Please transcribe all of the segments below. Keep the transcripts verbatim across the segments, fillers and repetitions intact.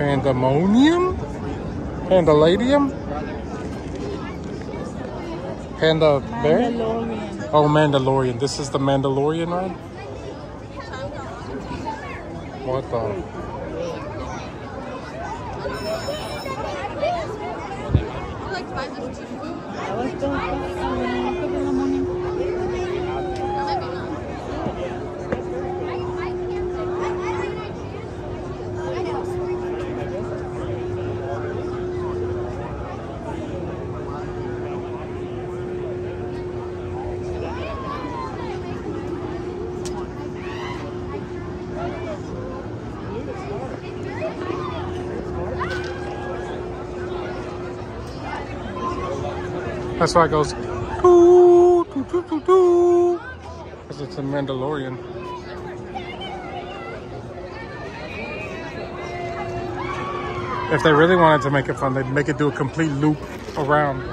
Pandemonium? Pandaladium? Panda bear? Mandalorian. Oh, Mandalorian. This is the Mandalorian ride? What the? That's why it goes doo, doo, doo, doo, doo, because it's a Mandalorian. If they really wanted to make it fun, they'd make it do a complete loop around.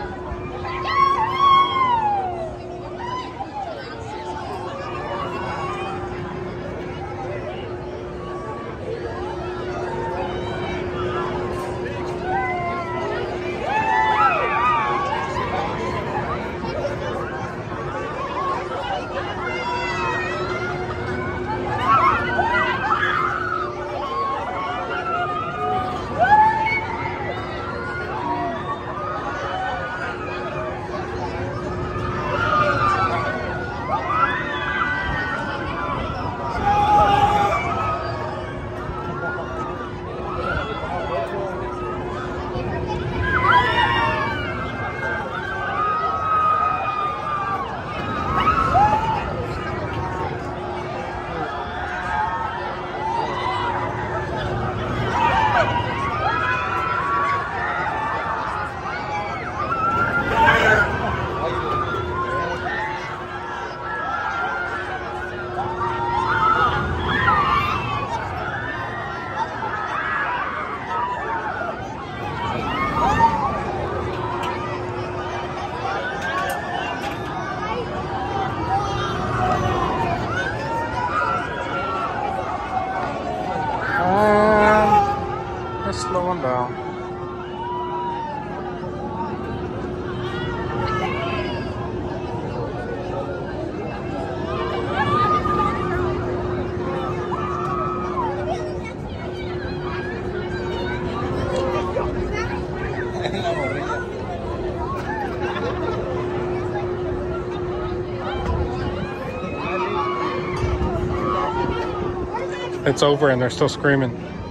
Slowing down. It's over and they're still screaming.